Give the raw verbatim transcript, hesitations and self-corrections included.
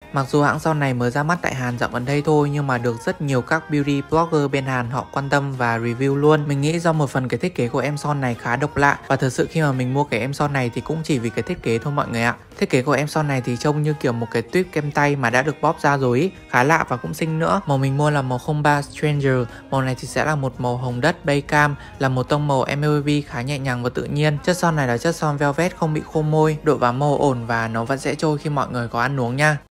Mặc dù hãng son này mới ra mắt tại Hàn dạo gần đây thôi nhưng mà được rất nhiều các beauty blogger bên Hàn họ quan tâm và review luôn. Mình nghĩ do một phần cái thiết kế của em son này khá độc lạ và thật sự khi mà mình mua cái em son này thì cũng chỉ vì cái thiết kế thôi mọi người ạ. Thiết kế của em son này thì trông như kiểu một cái tuyếp kem tay mà đã được bóp ra rồi ý. Khá lạ và cũng xinh nữa. Màu mình mua là màu không ba Stranger. Màu này thì sẽ là một màu hồng đất bay cam, là một tông màu em lờ bê khá nhẹ nhàng và tự nhiên. Chất son này là chất son velvet không bị khô môi, độ bám màu ổn và nó vẫn sẽ trôi khi mọi người có ăn uống nha.